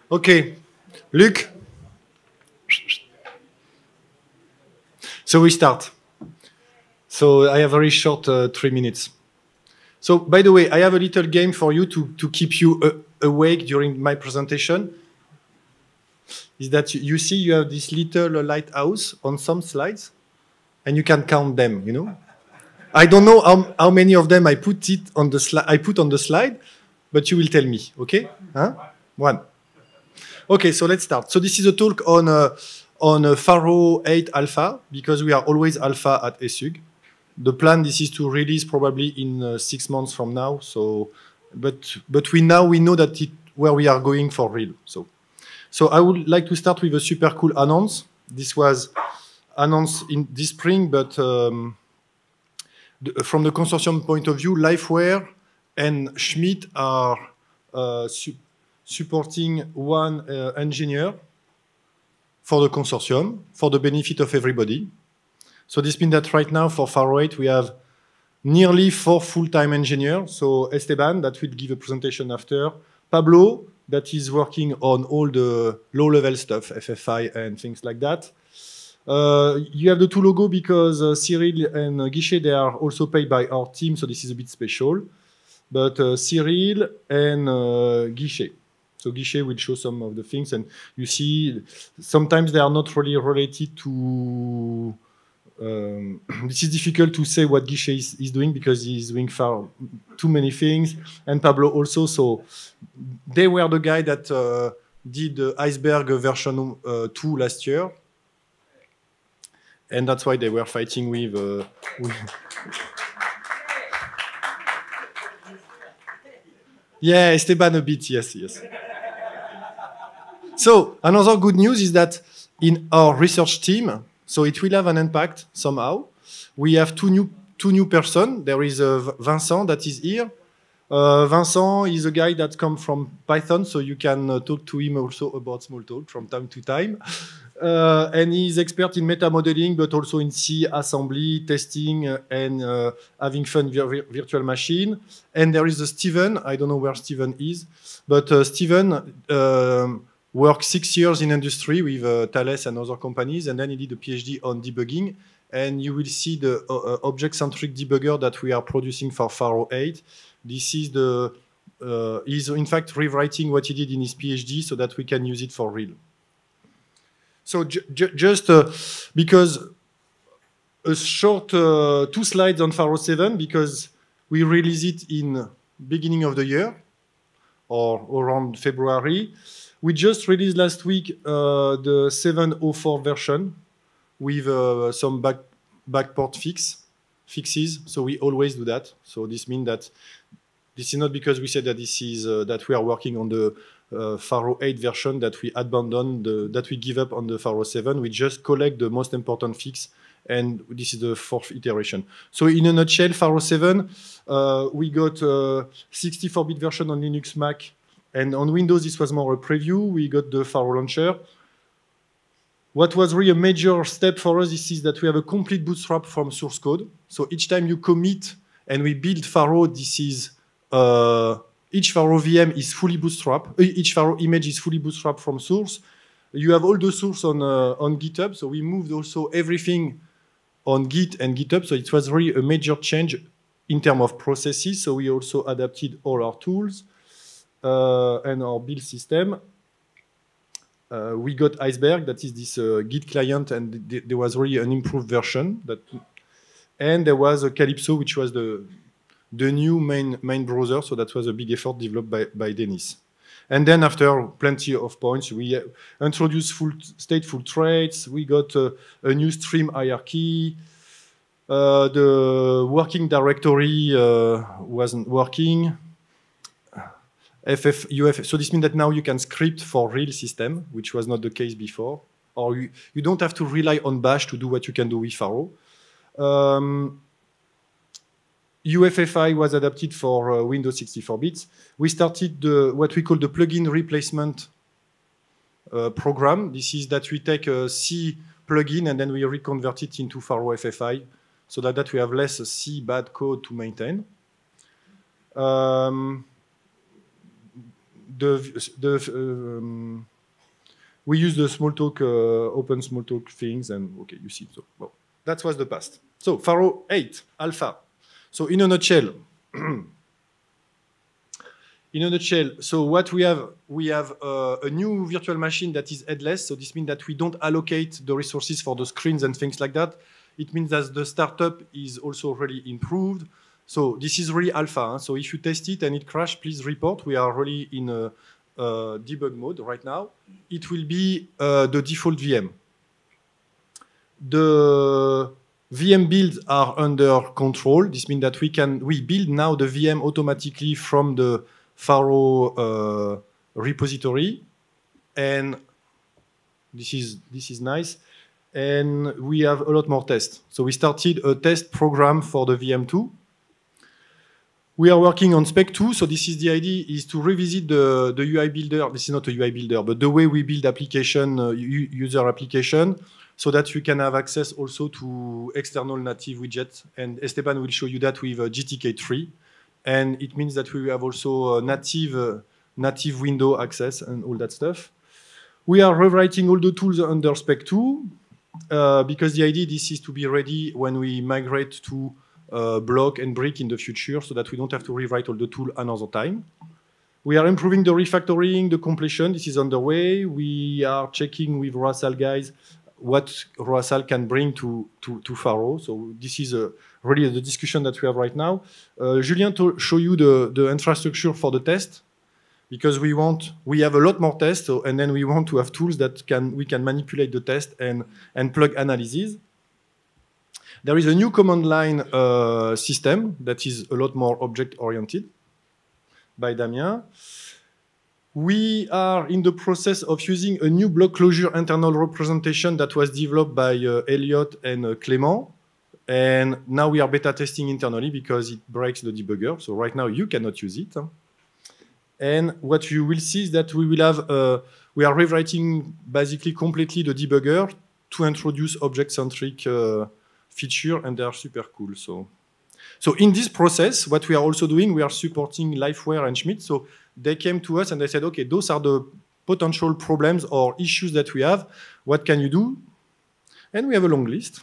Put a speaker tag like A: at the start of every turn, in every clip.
A: Okay, Luc. So we start. So I have very short 3 minutes. So by the way, I have a little game for you to keep you awake during my presentation. Is that you see you have this little lighthouse on some slides, and you can count them. You know, I don't know how many of them I put on the slide, but you will tell me. Okay? Huh? One. Okay, so let's start. So this is a talk on Faro 8 Alpha, because we are always alpha at ESUG. The plan, this is to release probably in 6 months from now. So, but we know that where we are going for real. So I would like to start with a super cool announce. This was announced in this spring, but from the consortium point of view, Lifeware and Schmidt are supporting one engineer for the consortium, for the benefit of everybody. So this means that right now for Faro 8, we have nearly 4 full-time engineers. So Esteban, that will give a presentation after. Pablo, that is working on all the low-level stuff, FFI and things like that. You have the two logos because Cyril and Guichet, they are also paid by our team, so this is a bit special. But Cyril and Guichet. So Guichet will show some of the things, and you see sometimes they are not really related to... this is difficult to say what Guichet is doing because he's doing far too many things, and Pablo also. So they were the guy that did the Iceberg version 2 last year, and that's why they were fighting with yeah, Esteban a bit, yes. So another good news is that in our research team, so it will have an impact somehow. We have two new persons. There is Vincent that is here. Vincent is a guy that comes from Python, so you can talk to him also about Smalltalk from time to time. And he's expert in meta modeling, but also in C, assembly, testing, and having fun virtual machine. And there is Steven. I don't know where Steven is, but Steven worked 6 years in industry with Thales and other companies, and then he did a PhD on debugging. And you will see the object-centric debugger that we are producing for Faro 8. This is he's in fact rewriting what he did in his PhD so that we can use it for real. So just because a short 2 slides on Faro 7, because we release it in beginning of the year or around February. We just released last week the 7.04 version with some backport fixes. So we always do that. So this means that this is not because we said that this is that we are working on the Faro 8 version that we abandon, that we give up on the Faro 7. We just collect the most important fix, and this is the 4th iteration. So in a nutshell, Faro 7, we got 64-bit version on Linux, Mac, and on Windows, this was more a preview. We got the Faro launcher. What was really a major step for us is that we have a complete bootstrap from source code. So each time you commit and we build Faro, this is each Faro VM is fully bootstrapped. Each Faro image is fully bootstrapped from source. You have all the source on GitHub. So we moved also everything on Git and GitHub. So it was really a major change in terms of processes. So we also adapted all our tools and our build system. We got Iceberg, that is this Git client, and there was really an improved version. And there was a Calypso, which was the new main browser, so that was a big effort developed by Dennis. And then after plenty of points, we introduced stateful traits, we got a new stream hierarchy, the working directory wasn't working, so this means that now you can script for real system, which was not the case before, or you don't have to rely on Bash to do what you can do with Faro. UFFI was adapted for Windows 64 bits. We started what we call the plugin replacement program. This is that we take a C plugin and then we reconvert it into Faro FFI so that we have less C bad code to maintain. we use the Smalltalk, open Smalltalk things, and okay, you see. So well, that was the past. So Pharo 8 Alpha. So in a nutshell, so what we have a new virtual machine that is headless. So this means that we don't allocate the resources for the screens and things like that. It means that the startup is also really improved. So this is really alpha. So if you test it and it crashes, please report. We are really in a debug mode right now. It will be the default VM. The VM builds are under control. This means that we build now the VM automatically from the Pharo repository, and this is nice. And we have a lot more tests. So we started a test program for the VM2. We are working on Spec 2. So this is the idea is to revisit the UI builder. This is not a UI builder, but the way we build application, user application, so that you can have access also to external native widgets. And Esteban will show you that with GTK3. And it means that we have also native window access and all that stuff. We are rewriting all the tools under Spec 2 because the idea this is to be ready when we migrate to Block and Brick in the future, so that we don't have to rewrite all the tool another time. We are improving the refactoring, the completion. This is underway. We are checking with Roasal guys what Roasal can bring to Pharo. So this is really the discussion that we have right now. Julien to show you the infrastructure for the test, because we have a lot more tests, and then we want to have tools that we can manipulate the test and plug analysis. There is a new command line system that is a lot more object-oriented by Damien. We are in the process of using a new block closure internal representation that was developed by Elliot and Clément. And now we are beta testing internally because it breaks the debugger. So right now you cannot use it. And what you will see is that we are rewriting basically completely the debugger to introduce object-centric feature, and they are super cool. So in this process, what we are also doing, we are supporting Lifeware and Schmidt. So they came to us and they said, okay, those are the potential problems or issues that we have. What can you do? And we have a long list.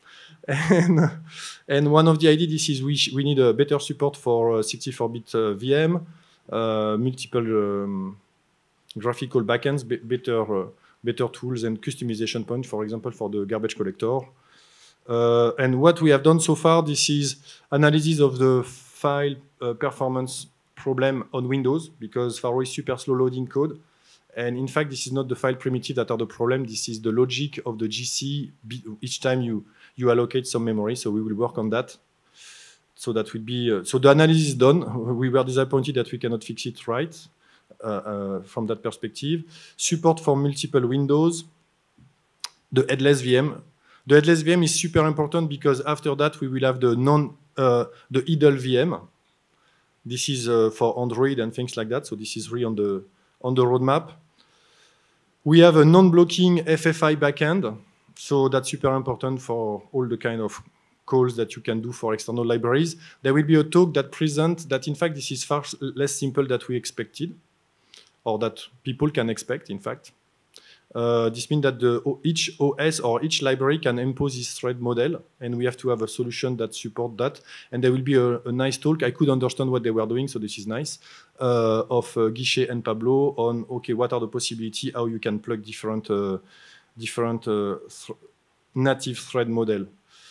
A: And one of the ideas is we need a better support for 64-bit VM, multiple graphical backends, better tools and customization point, for example, for the garbage collector. And what we have done so far, this is analysis of the file performance problem on Windows, because Pharo is super slow loading code. And in fact, this is not the file primitive that are the problem. This is the logic of the GC each time you allocate some memory. So we will work on that. So that would be so the analysis is done. We were disappointed that we cannot fix it right from that perspective. Support for multiple windows. The headless VM. The headless VM is super important because after that we will have the idle VM. This is for Android and things like that. So this is really on the roadmap. We have a non-blocking FFI backend. So that's super important for all the kind of calls that you can do for external libraries. There will be a talk that presents that, in fact, this is far less simple than we expected, or that people can expect, in fact. This means that each OS or each library can impose this thread model, and we have to have a solution that supports that. And there will be a nice talk. I could understand what they were doing, so this is nice, of Guichet and Pablo on, okay, what are the possibilities, how you can plug different native thread model.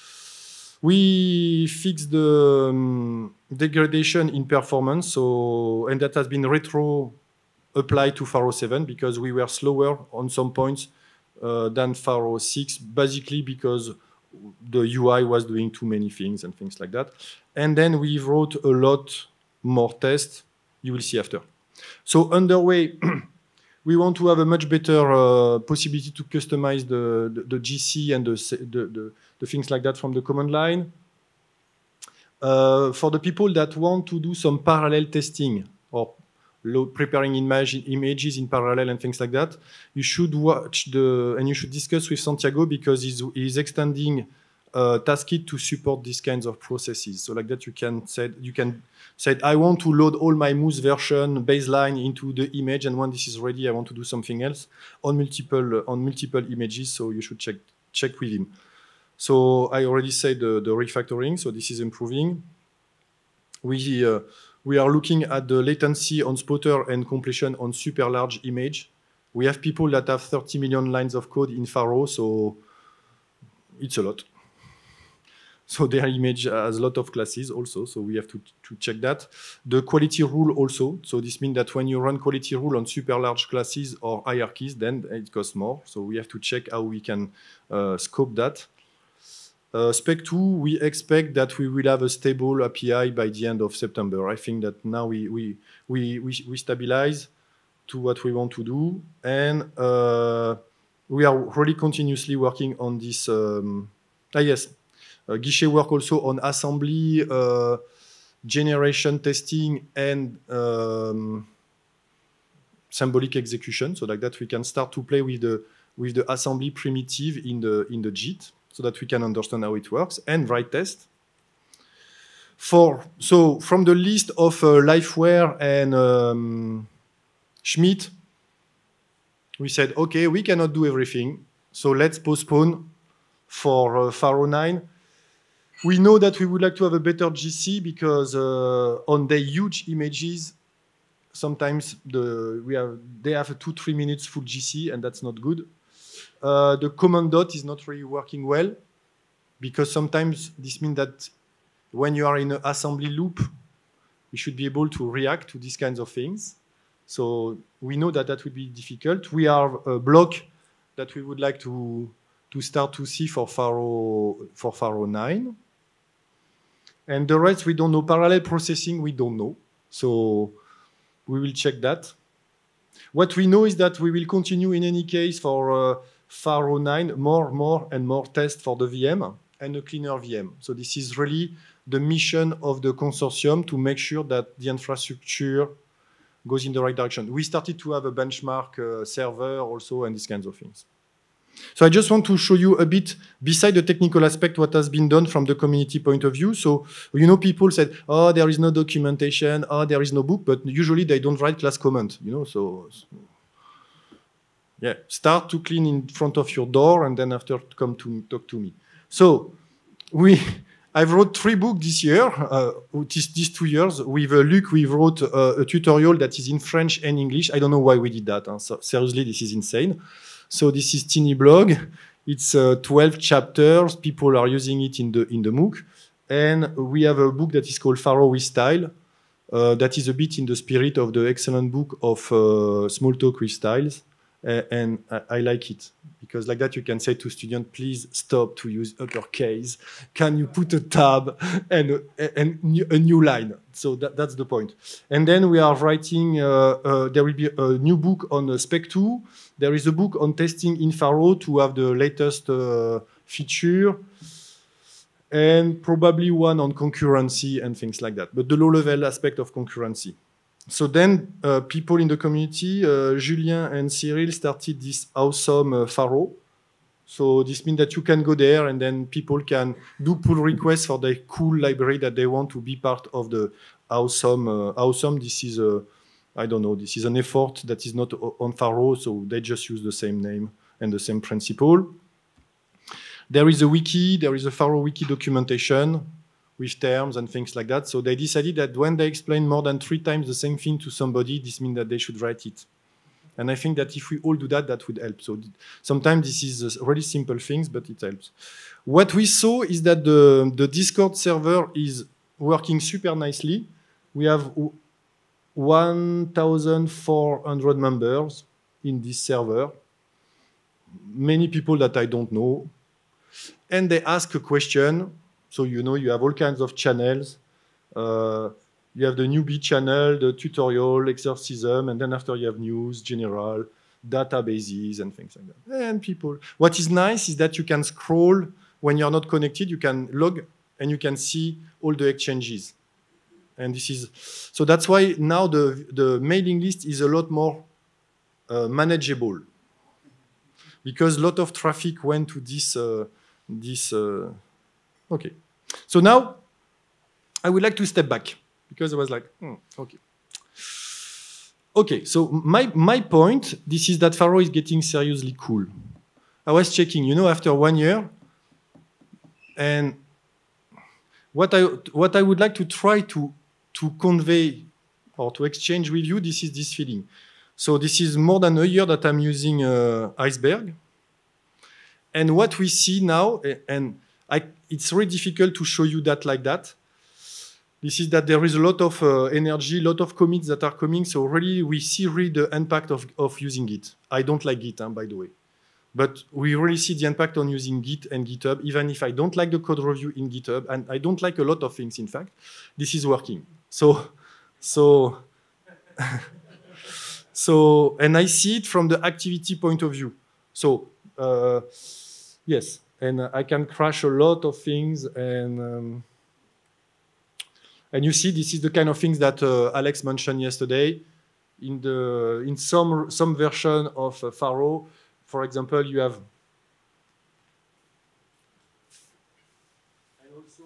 A: We fixed the degradation in performance, and that has been applied to Pharo 7 because we were slower on some points than Pharo 6, basically because the UI was doing too many things and things like that. And then we wrote a lot more tests. You will see after. So underway, we want to have a much better possibility to customize the GC and the things like that from the command line. For the people that want to do some parallel testing or preparing images in parallel and things like that, you should watch and you should discuss with Santiago because he's extending task it to support these kinds of processes. So like that, you can say, I want to load all my Moose version baseline into the image, and when this is ready, I want to do something else on multiple images. So you should check with him. So I already said the refactoring. So this is improving. We are looking at the latency on spotter and completion on super large image. We have people that have 30 million lines of code in Pharo, so it's a lot. So their image has a lot of classes also, so we have to check that. The quality rule also, so this means that when you run quality rule on super large classes or hierarchies, then it costs more. So we have to check how we can scope that. Spec 2, we expect that we will have a stable API by the end of September. I think that now we stabilize to what we want to do, and we are really continuously working on this. Guichet work also on assembly, generation testing, and symbolic execution. So like that, we can start to play with the assembly primitive in the JIT, so that we can understand how it works and write test. So from the list of Liveware and Schmidt, we said, okay, we cannot do everything, so let's postpone for Pharo 9. We know that we would like to have a better GC because on the huge images, sometimes they have 2-3 minutes full GC, and that's not good. The command dot is not really working well because sometimes this means that when you are in an assembly loop, you should be able to react to these kinds of things. So we know that that would be difficult. We have a block that we would like to start to see for Pharo 9. And the rest, we don't know. Parallel processing, we don't know. So we will check that. What we know is that we will continue in any case for Pharo 9, more and more tests for the VM and a cleaner VM. So this is really the mission of the consortium to make sure that the infrastructure goes in the right direction. We started to have a benchmark server also and these kinds of things. So I just want to show you a bit, beside the technical aspect, what has been done from the community point of view. So, you know, people said, oh, there is no documentation, oh, there is no book, but usually they don't write class comment, you know, so yeah, start to clean in front of your door and then after come to talk to me. So I've wrote 3 books this year, these 2 years. With Luc, we wrote a tutorial that is in French and English. I don't know why we did that. Huh? So seriously, this is insane. So this is TinyBlog. It's 12 chapters. People are using it in the MOOC. And we have a book that is called Pharo with Style. That is a bit in the spirit of the excellent book of Smalltalk with Styles. And I like it. Because like that, you can say to students, please stop to use uppercase. Can you put a tab and a new line? So that's the point. And then we are writing, there will be a new book on Spec 2. There is a book on testing in Pharo to have the latest feature. And probably one on concurrency and things like that. But the low-level aspect of concurrency. So then people in the community, Julien and Cyril started this awesome Pharo. So this means that you can go there and then people can do pull requests for the cool library that they want to be part of the awesome. This is I don't know, this is an effort that is not on Pharo, so they just use the same name and the same principle. There is a wiki, there is a Pharo wiki documentation with terms and things like that. So they decided that when they explain more than 3 times the same thing to somebody, this means that they should write it. And I think that if we all do that, that would help. So sometimes this is really simple things, but it helps. What we saw is that the Discord server is working super nicely. We have 1,400 members in this server. Many people that I don't know. And they ask a question. So, you know, you have all kinds of channels. You have the newbie channel, the tutorial, exorcism, and then after you have news, general, databases, and things like that. And people. What is nice is that you can scroll when you're not connected. You can log, and you can see all the exchanges. And this is so that's why now the mailing list is a lot more manageable, because a lot of traffic went to this Okay. So now I would like to step back because I was like, okay. Okay, so my point, this is that Pharo is getting seriously cool. I was checking, after 1 year, and what I would like to try to convey or to exchange with you, this is this feeling. So this is more than a year that I'm using Iceberg. And what we see now, and it's really difficult to show you that like that, this is that there is a lot of energy, a lot of commits that are coming. So really, we see really the impact of using Git. I don't like Git, by the way. But we really see the impact on using Git and GitHub, even if I don't like the code review in GitHub, and I don't like a lot of things, in fact, this is working. So, and I see it from the activity point of view. So, yes, and I can crash a lot of things, and you see, this is the kind of things that Alex mentioned yesterday. In some version of Pharo, for example, you have. And also,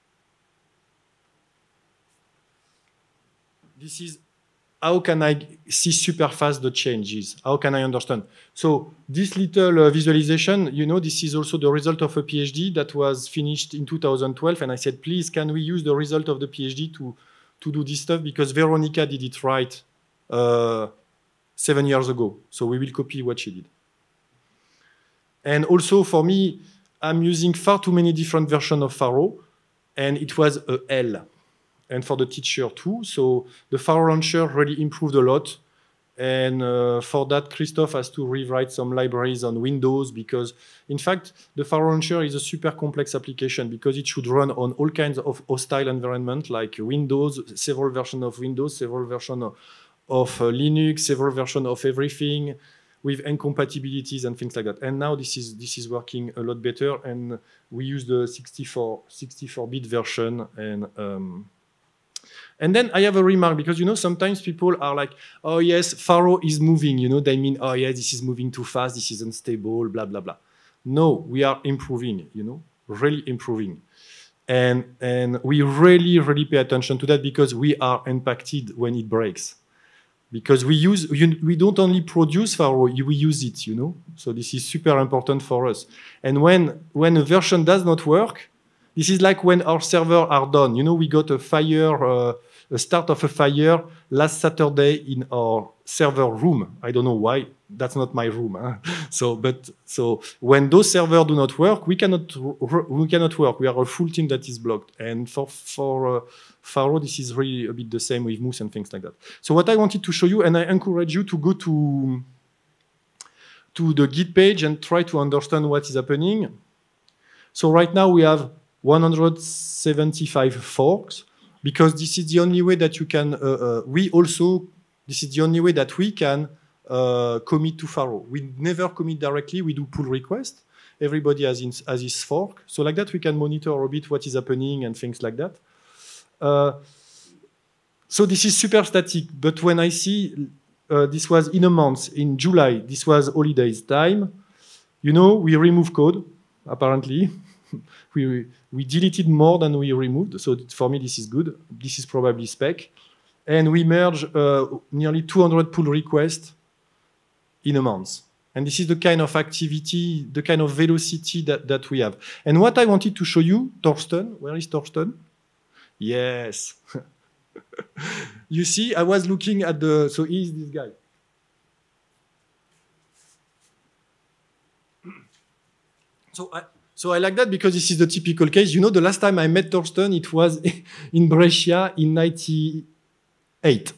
A: this is how can I see super fast the changes? How can I understand? So this little visualization, this is also the result of a PhD that was finished in 2012. And I said, please, can we use the result of the PhD to do this stuff? Because Veronica did it right 7 years ago. So we will copy what she did. And also for me, I'm using far too many different versions of Pharo. And it was a hell. And for the teacher too. So the Pharo launcher really improved a lot. And for that, Christophe has to rewrite some libraries on Windows because, in fact, the Pharo launcher is a super complex application because it should run on all kinds of hostile environments like Windows, several versions of Windows, several versions of Linux, several versions of everything with incompatibilities and things like that. And now this is working a lot better. And we use the 64-bit version. And then I have a remark, because, sometimes people are like, oh, yes, Pharo is moving. They mean, oh, yeah, this is moving too fast. This is unstable, blah, blah, blah. No, we are improving, really improving. And we really, really pay attention to that because we are impacted when it breaks. Because we don't only produce Pharo, we use it, So this is super important for us. And when a version does not work, this is like when our servers are done. We got a fire, a start of a fire last Saturday in our server room. I don't know why. That's not my room. Huh? So when those servers do not work, we cannot work. We are a full team that is blocked. And for Pharo, this is really a bit the same with Moose and things like that. So what I wanted to show you, and I encourage you to go to the Git page and try to understand what is happening. So right now we have 175 forks, because this is the only way that you can, this is the only way that we can commit to Pharo. We never commit directly, we do pull request. Everybody has his fork. So like that, we can monitor a bit what is happening and things like that. So this is super static, but when I see, this was in a month, in July, this was holidays time, we remove code, apparently. We deleted more than we removed, so for me this is good. This is probably spec. And we merge nearly 200 pull requests in a month. And this is the kind of activity, the kind of velocity that we have. And what I wanted to show you, Torsten, where is Torsten? Yes. You see, I was looking at so he's this guy. So I like that because this is the typical case. The last time I met Torsten, it was in Brescia in 98.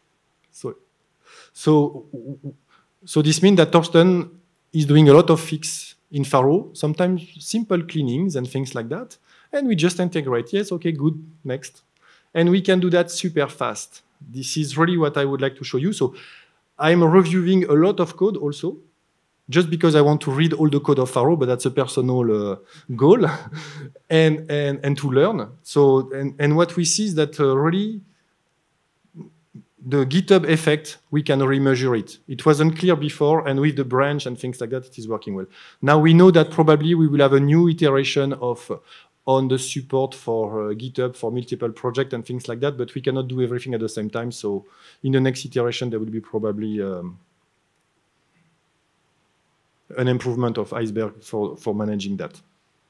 A: So this means that Torsten is doing a lot of fix in Pharo, sometimes simple cleanings and things like that. And we just integrate. Yes, okay, good, next. And we can do that super fast. This is really what I would like to show you. So I'm reviewing a lot of code also, just because I want to read all the code of Pharo, but that's a personal goal, and to learn. So, and what we see is that really the GitHub effect, we can remeasure it. It wasn't clear before, and with the branch and things like that, it is working well. Now we know that probably we will have a new iteration of on the support for GitHub for multiple projects and things like that, but we cannot do everything at the same time. So in the next iteration, there will be probably an improvement of Iceberg for managing that.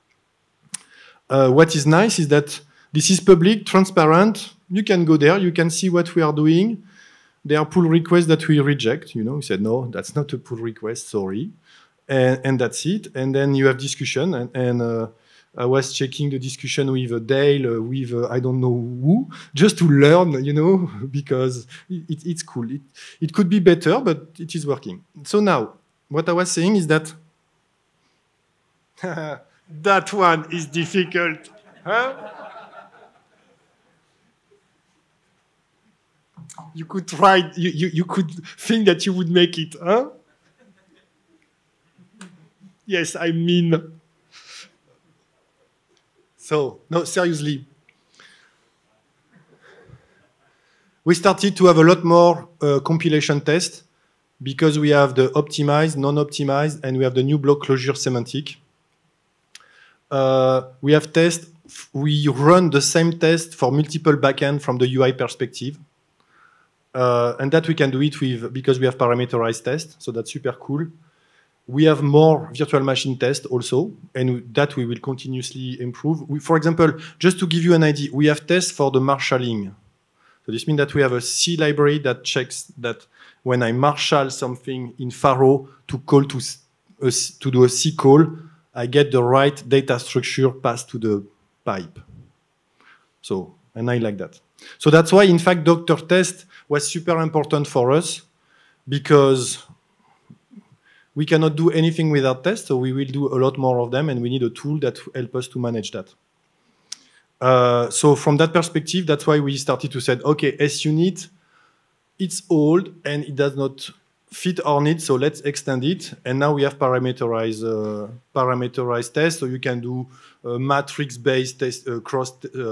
A: What is nice is that this is public, transparent. You can go there, you can see what we are doing. There are pull requests that we reject. You know, we said, no, that's not a pull request, sorry. And that's it. And then you have discussion. And I was checking the discussion with Dale, with I don't know who, just to learn, you know, because it's cool. It could be better, but it is working. So now, what I was saying is that that one is difficult. Huh? You could try, you could think that you would make it, huh? Yes, I mean. So, no, seriously. We started to have a lot more compilation tests because we have the optimized, non-optimized, and we have the new block closure semantic. We have tests, we run the same test for multiple backends from the UI perspective. And that we can do it with, because we have parameterized tests, so that's super cool. We have more virtual machine tests also, and that we will continuously improve. For example, just to give you an idea, we have tests for the marshalling. So this means that we have a C library that checks that when I marshal something in Faro to call to do a C call, I get the right data structure passed to the pipe. So, and I like that. So that's why, in fact, Doctor test was super important for us, because we cannot do anything without tests, so we will do a lot more of them, and we need a tool that helps us to manage that. So from that perspective, that's why we started to say, okay, SUnit, it's old, and it does not fit our needs, so let's extend it. And now we have parameterized tests, so you can do matrix-based test, cross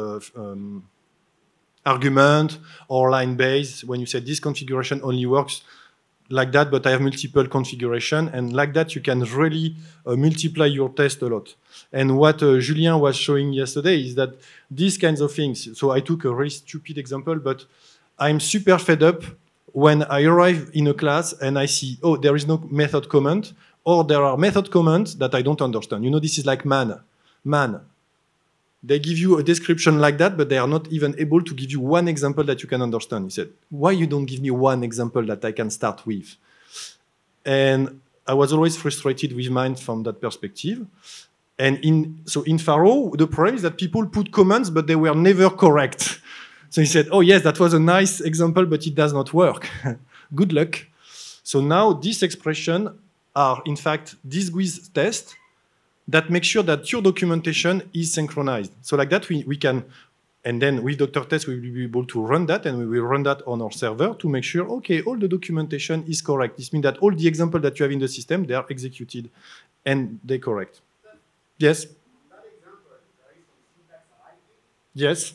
A: argument or line-based. When you say this configuration only works like that, but I have multiple configuration, and like that you can really multiply your test a lot. And what Julien was showing yesterday is that these kinds of things, so I took a really stupid example, but I'm super fed up when I arrive in a class and I see, oh, there is no method comment, or there are method comments that I don't understand. You know, this is like man. They give you a description like that, but they are not even able to give you one example that you can understand. He said, why you don't give me one example that I can start with? And I was always frustrated with mine from that perspective. And in Faro, the problem is that people put comments, but they were never correct. So he said, oh yes, that was a nice example, but it does not work. Good luck. So now these expressions are, in fact, this GUID test that makes sure that your documentation is synchronized. So like that, we can, and then with Doctor test, we will be able to run that, and we will run that on our server to make sure, okay, all the documentation is correct. This means that all the examples that you have in the system, they are executed, and they're correct. Yes? That example, there is some syntax hiding. Yes?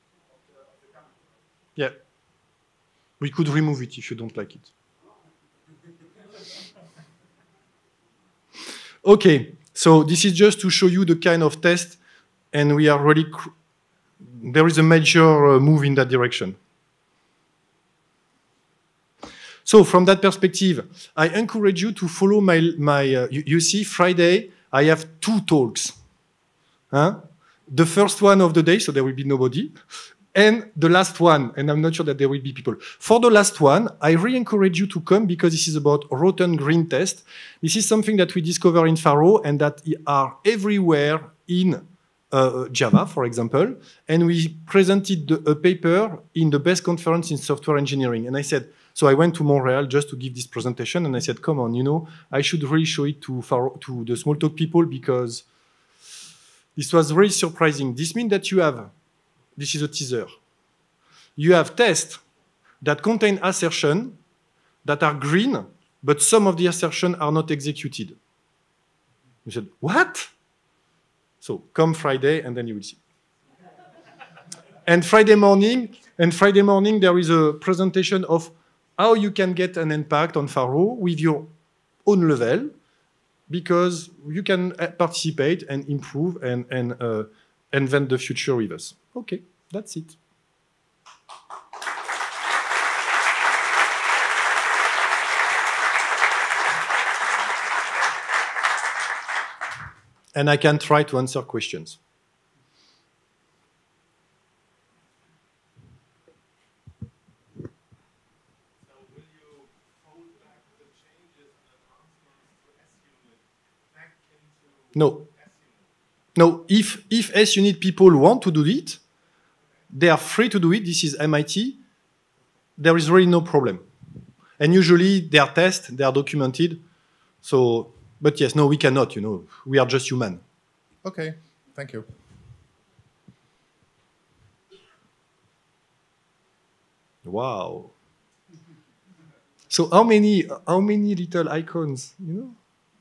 A: Yeah. We could remove it if you don't like it. Okay. So this is just to show you the kind of test, and we are really, there is a major move in that direction. So from that perspective, I encourage you to follow you see, Friday, I have 2 talks. Huh? The first one of the day, so there will be nobody, and the last one, and I'm not sure that there will be people. For the last one, I really encourage you to come, because this is about rotten green test. This is something that we discover in Faro and that are everywhere in Java, for example. And we presented a paper in the best conference in software engineering. And I said, so I went to Montreal just to give this presentation, and I said, come on, you know, I should really show it to the Smalltalk people, because this was really surprising. This means that you have, this is a teaser. You have tests that contain assertions that are green, but some of the assertions are not executed. You said, what? So come Friday, and then you will see. And Friday morning, there is a presentation of how you can get an impact on Faro with your own level, because you can participate and improve and invent the future with us. Okay, that's it. And I can try to answer questions. No. No, if S-Unit people want to do it, they are free to do it. This is MIT. There is really no problem. And usually they are tested, they are documented. So, but yes, no, we cannot, you know. We are just human.
B: Okay, thank you.
A: Wow. So how many little icons, you know?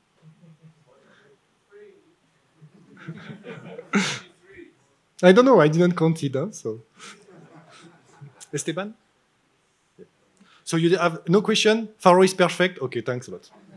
A: I don't know. I didn't count it. Huh? So, Esteban. So you have no question. Faro is perfect. Okay, thanks a lot.